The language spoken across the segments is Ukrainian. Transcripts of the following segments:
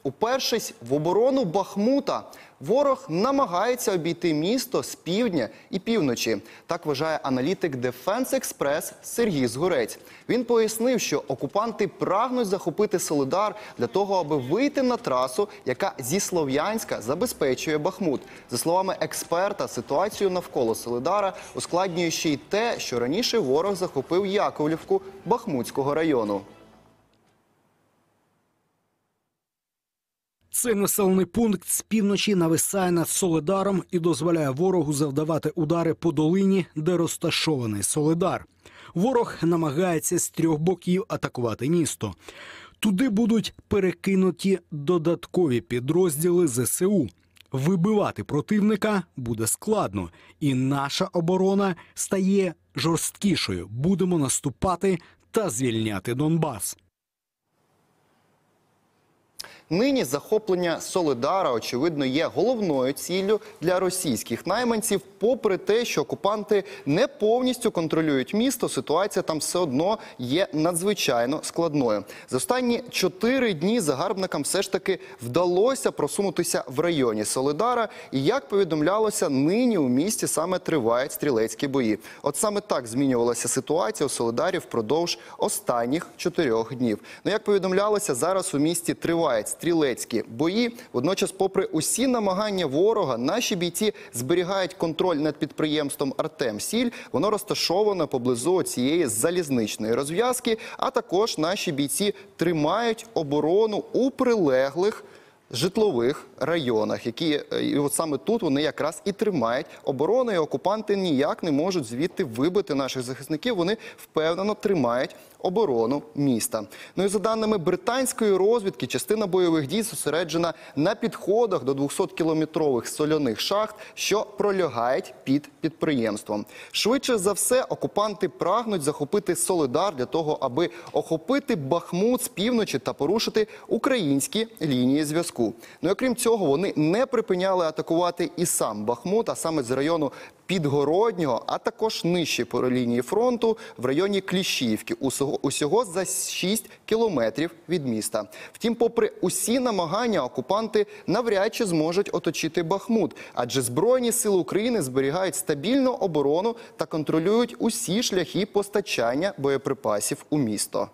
Упершись в оборону Бахмута. Ворог намагається обійти місто з півдня і півночі. Так вважає аналітик Defense Express Сергій Згурець. Він пояснив, що окупанти прагнуть захопити Солидар для того, аби вийти на трасу, яка зі Слов'янська забезпечує Бахмут. За словами експерта, ситуацію навколо Солидара ускладнює ще й те, що раніше ворог захопив Яковлівку Бахмутського району. Цей населений пункт з півночі нависає над Солидаром і дозволяє ворогу завдавати удари по долині, де розташований Солидар. Ворог намагається з трьох боків атакувати місто. Туди будуть перекинуті додаткові підрозділи ЗСУ. Вибивати противника буде складно, і наша оборона стає жорсткішою. Будемо наступати та звільняти Донбас. Нині захоплення Солидара, очевидно, є головною ціллю для російських найманців. Попри те, що окупанти не повністю контролюють місто, ситуація там все одно є надзвичайно складною. За останні 4 дні загарбникам все ж таки вдалося просунутися в районі Солидара. І, як повідомлялося, нині у місті саме тривають стрілецькі бої. От саме так змінювалася ситуація у Солидарі впродовж останніх 4 днів. Ну, як повідомлялося, зараз у місті тривають стрілецькі бої. Водночас, попри усі намагання ворога, наші бійці зберігають контроль над підприємством «Артемсіль». Воно розташоване поблизу цієї залізничної розв'язки, а також наші бійці тримають оборону у прилеглих житлових районах, і от саме тут вони якраз і тримають оборону, і окупанти ніяк не можуть звідти вибити наших захисників. Вони впевнено тримають оборону міста. Ну і за даними британської розвідки, частина бойових дій зосереджена на підходах до 200-кілометрових соляних шахт, що пролягають під підприємством. Швидше за все, окупанти прагнуть захопити Солидар для того, аби охопити Бахмут з півночі та порушити українські лінії зв'язку. Ну і окрім цього, вони не припиняли атакувати і сам Бахмут, а саме з району Підгороднього, а також нижче по лінії фронту в районі Кліщіївки, усього за 6 кілометрів від міста. Втім, попри усі намагання, окупанти навряд чи зможуть оточити Бахмут, адже Збройні сили України зберігають стабільну оборону та контролюють усі шляхи постачання боєприпасів у місто.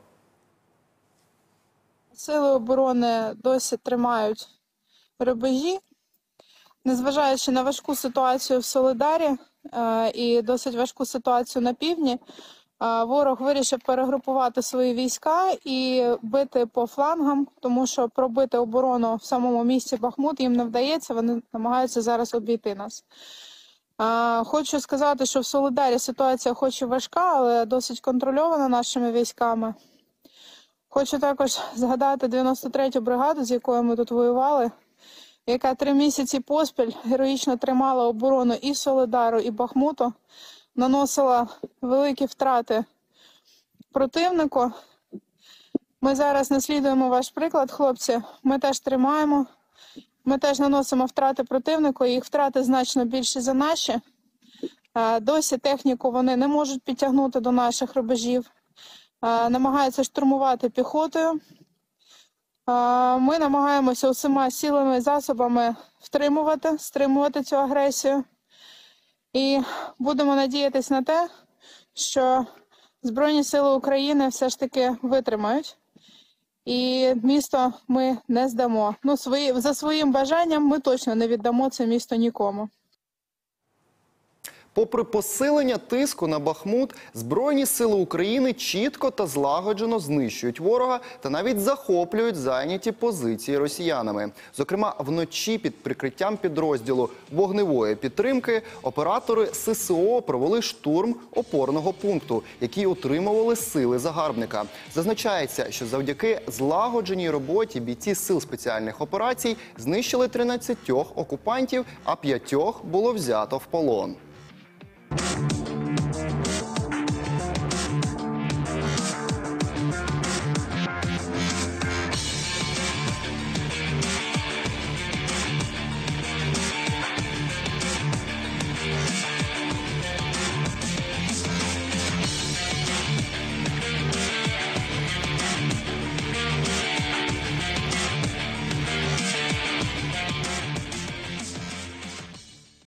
Сили оборони досі тримають рубежі. Незважаючи на важку ситуацію в Солидарі і досить важку ситуацію на півдні, ворог вирішив перегрупувати свої війська і бити по флангам, тому що пробити оборону в самому місті Бахмут їм не вдається, вони намагаються зараз обійти нас. Хочу сказати, що в Солидарі ситуація хоч і важка, але досить контрольована нашими військами. Хочу також згадати 93-ю бригаду, з якою ми тут воювали, яка 3 місяці поспіль героїчно тримала оборону і Солидару, і Бахмуту, наносила великі втрати противнику. Ми зараз наслідуємо ваш приклад, хлопці. Ми теж тримаємо, ми теж наносимо втрати противнику, їх втрати значно більші за наші. Досі техніку вони не можуть підтягнути до наших рубежів, намагаються штурмувати піхотою. Ми намагаємося усіма силами і засобами стримувати цю агресію. І будемо надіятися на те, що Збройні сили України все ж таки витримають. І місто ми не здамо. Ну, за своїм бажанням ми точно не віддамо це місто нікому. Попри посилення тиску на Бахмут, Збройні сили України чітко та злагоджено знищують ворога та навіть захоплюють зайняті позиції росіянами. Зокрема, вночі під прикриттям підрозділу вогневої підтримки оператори ССО провели штурм опорного пункту, який утримували сили загарбника. Зазначається, що завдяки злагодженій роботі бійці сил спеціальних операцій знищили 13 окупантів, а 5 було взято в полон.